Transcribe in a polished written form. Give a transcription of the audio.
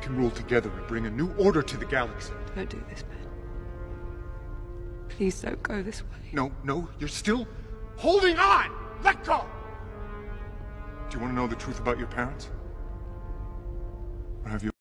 can rule together and bring a new order to the galaxy. Don't do this, Ben. Please don't go this way. No, no, you're still holding on! Let go! Do you want to know the truth about your parents? Or have you